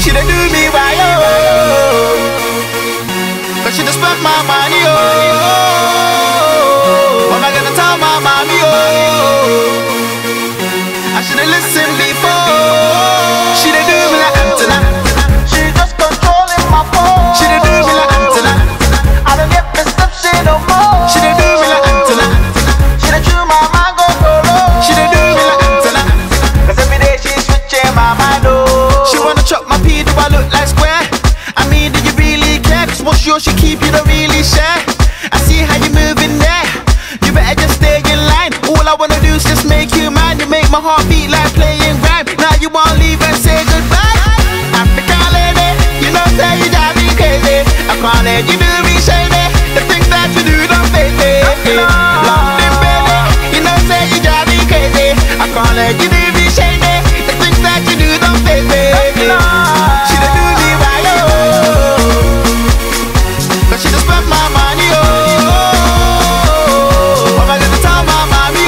She done do me right, oh. Cause she done spent my money, oh. What am I gonna tell my mommy, oh? I should've listened before. She done do me like Antenna. She just controlling my phone. She done do me like Antenna. I don't get perception no more. She done do me like Antenna. She done chew my mango colo. She done do me like Antenna. Cause every day she switching my mind, oh. She wanna chop my pee, do I look like square? I mean, do you really care? Cause what's yours she keep, you don't really share. I see how you moving there. You better just stay in line. All I wanna do is just make you mine. You make my heart beat like playing rhyme. Now you wanna leave and say goodbye. African lady, you know say you drive me crazy. I can't let you do me shady. The things that you do don't faze me. London baby, you know say you drive me crazy. I can't let you do me shady. The things that you do don't faze me. She done do me right, oh. Cause she done spent my money, oh. What am I gonna tell my mommy,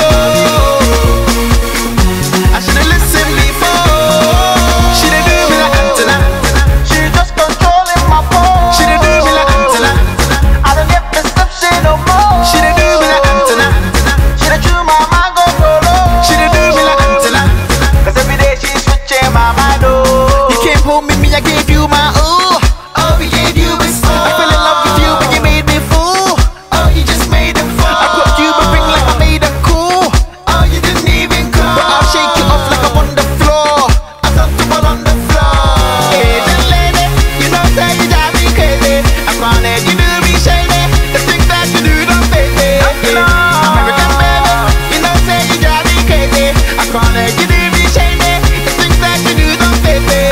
oh? I should've listened before. She done do me like Antenna. She just controlling my phone. She done do me like Antenna. I don't get perception no more. She done do me like Antenna. She done chew my mango colo. She done do me like Antenna. Cause every day she switching my mind, oh. You came home with me, I gave you my ooh. Oh, we gave you a soul. I fell in love with you, but you made me fool. Oh, you just made them fall. I put you a ring like I made them cool. Oh, you didn't even call. But I'll shake you off like I'm on the floor. I'm comfortable on the floor. Asian lady, you know say you drive me crazy. I can't let you do me shady. The things that you do don't faze me. American baby, you know say you drive me crazy. I can't let you do me shady. The things that you do don't faze me.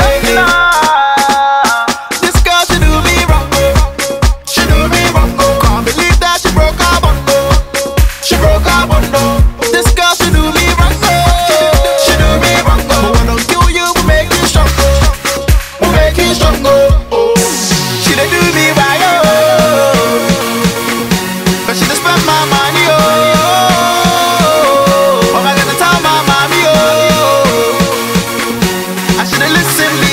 This girl, she do me wrong, oh. She do me wrong, oh. Can't believe that she broke her bond, oh. She broke her bond, oh. This girl, she do me wrong, oh. She do me wrong, oh. But when I kill you, we make you strong, oh. We make you strong, oh. She done do me right, oh. Cause she done spent my money, oh. What am I gonna tell my mommy, oh? I should've listened.